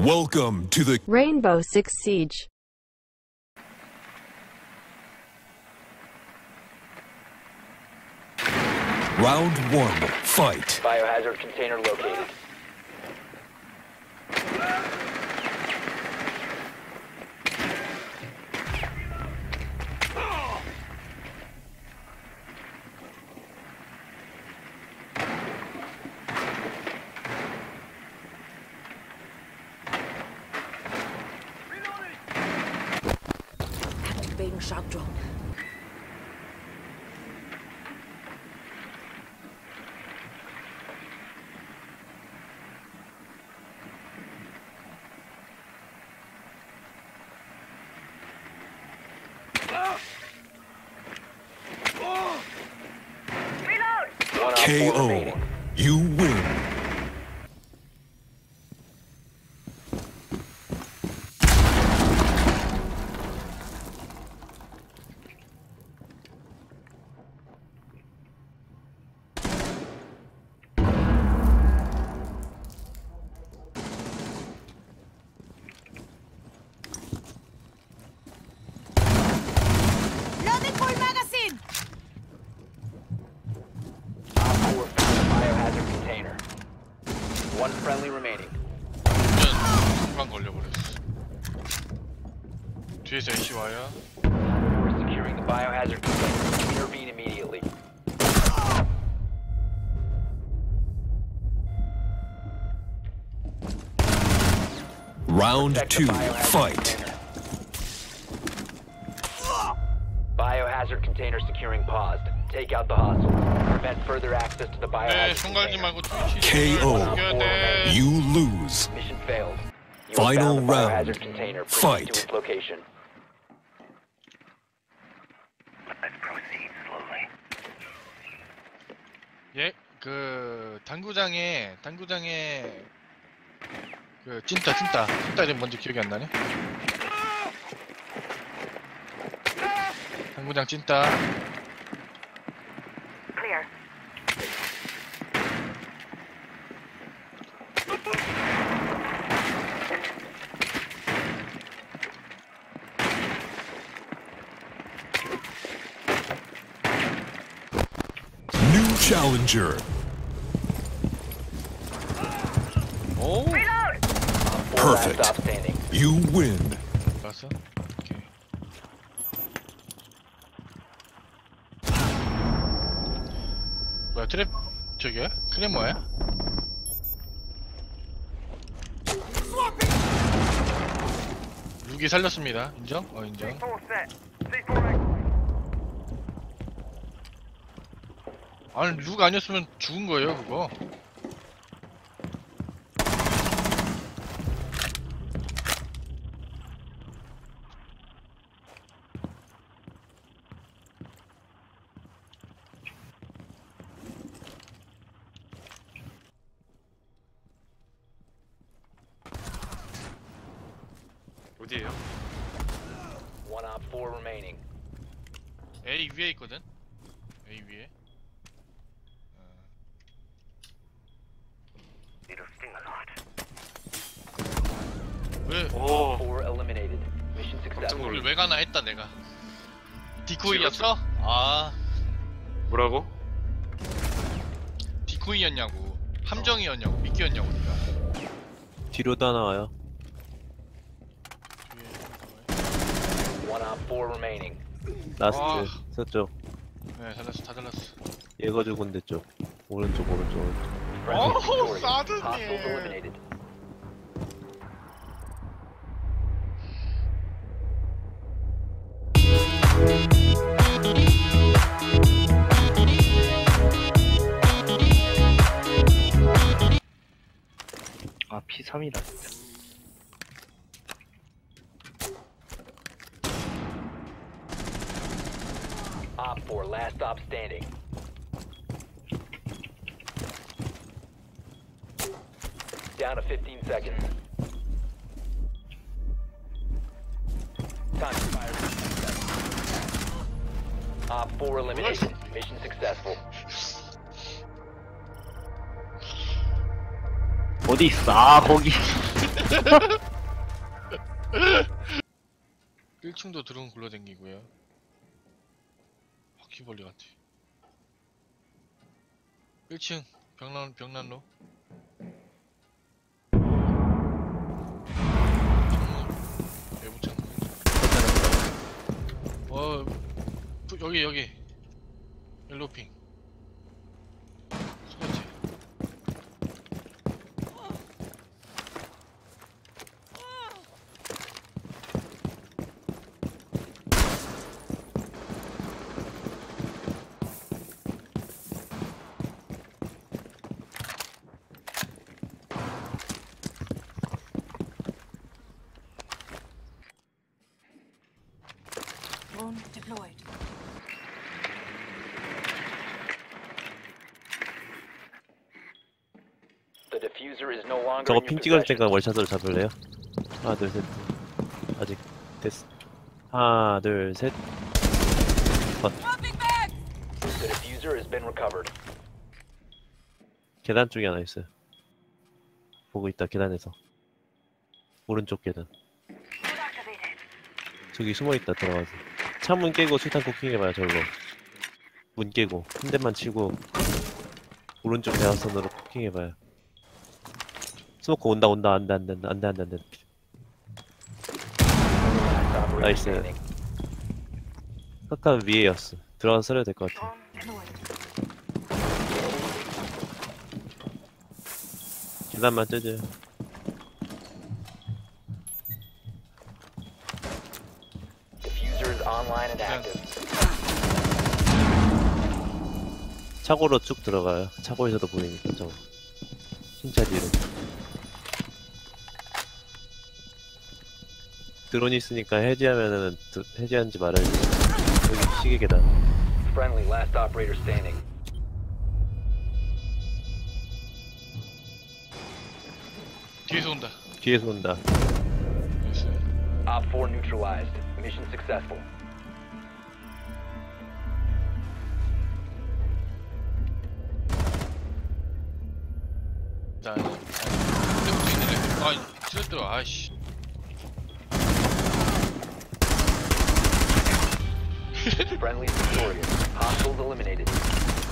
Welcome to the Rainbow Six Siege. Round 1, fight. Biohazard container located. Activating shock drone. KO. You win. Loading full magazine! Biohazard container. One friendly remaining. 순간 걸려버렸어. 뒤에서 애쉬 와요. We're securing the biohazard container. Intervene immediately. Round Protect the 2, biohazard fight. container. Biohazard container securing paused. Take out the hostile. Prevent further access to the 네, biohazard 손 갈지 container. 말고 뒤치. KO. 돼. You lose. Mission failed. You Final have found the round. biohazard container. Proceed Fight. to its location. 예, 그 당구장에 그 찐따 이름 뭔지 기억이 안 나네. 당구장 찐따. Clear. New challenger. 오, Four Perfect. last stop standing. You win. 봤어? 오케이. 뭐야 트랩 저기야? 그래 뭐야? 룩이 살렸습니다. 인정? 인정. 아니 룩 아니었으면 죽은 거예요 그거. 어디에요? One op 4 remaining. A 위에 있거든? A 위에. 왜? Op 4 eliminated. Mission 깜짝 successful. 놀래 왜 가나 했다 내가. 디코이였어? 아 뭐라고? 디코이였냐고. 함정이었냐고. 미끼였냐고 네가. 뒤로다 나와요. One op 4 remaining. 라스트 아. 서쪽 네 잘랐어 다 잘랐어. 예거주 군대 쪽 오른쪽. Friendly Oh, victorious. suddenly. Hostiles eliminated. 아 P3이다 진짜. Op 4 last stop standing. Down to 15 seconds. Time to fire. Op 4 eliminated. Mission successful. 어디 있어? 아 거기. 1층도 드론 굴러댕기고요. 바퀴벌레 같아. 1층 벽난로. 창문. 외부 창문. 여기. 옐로핑. 스커치. Drone deployed. The diffuser is no longer 저거 in 핑 your 찍을 possession. 때가 월샷으로 잡을래요? 하나 둘 셋. 아직 됐어. 하나 둘 셋. Dropping back! The diffuser has been recovered. 계단 쪽에 하나 있어요. 보고 있다 계단에서. 오른쪽 계단. 저기 숨어 있다 들어가서. 창문 깨고 수탄 쿠킹해봐요 절로. 문 깨고 한 대만 치고 오른쪽 대화선으로 쿠킹해봐요. 스모크 온다 안돼. Operator 나이스. standing. 카카 위에였어. 들어가서 써야 될 것 같아. Drone deployed. 계단만 쪄줘요. Diffuser is online and active. 차고로 쭉 들어가요. 차고에서도 보이니까 저거. 흰차 뒤로. 드론이 있으니까 해제하면은 해제한지 말아야지. 여기 시계 계단. Friendly, last operator standing. 뒤에서 온다. 뒤에서 온다. 나이스. Op 4 neutralized. Mission successful. 자, 레프트 있는 레프트. 아, 찔렀더라. 아이씨. Friendly victorious. Hostiles eliminated.